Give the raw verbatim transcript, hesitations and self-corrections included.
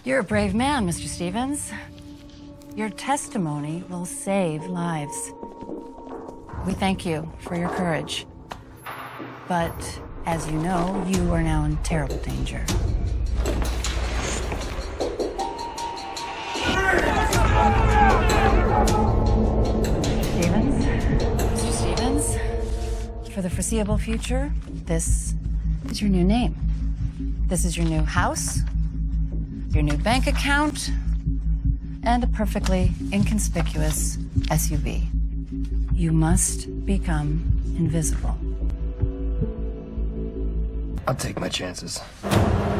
You're a brave man, Mister Stevens. Your testimony will save lives. We thank you for your courage. But, as you know, you are now in terrible danger. Stevens? Mister Stevens? For the foreseeable future, this is your new name. This is your new house, your new bank account, and a perfectly inconspicuous S U V. You must become invisible. I'll take my chances.